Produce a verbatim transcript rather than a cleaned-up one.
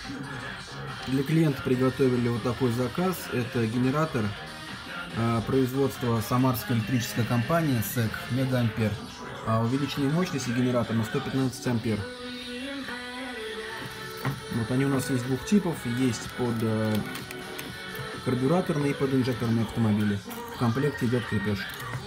Для клиента приготовили вот такой заказ. Это генератор э, производства Самарской электрической компании СЭК Мегаампер. А увеличение мощности генератора на сто пятнадцать ампер. Вот они у нас есть двух типов. Есть под э, карбюраторные и под инжекторные автомобили. В комплекте идет крепеж.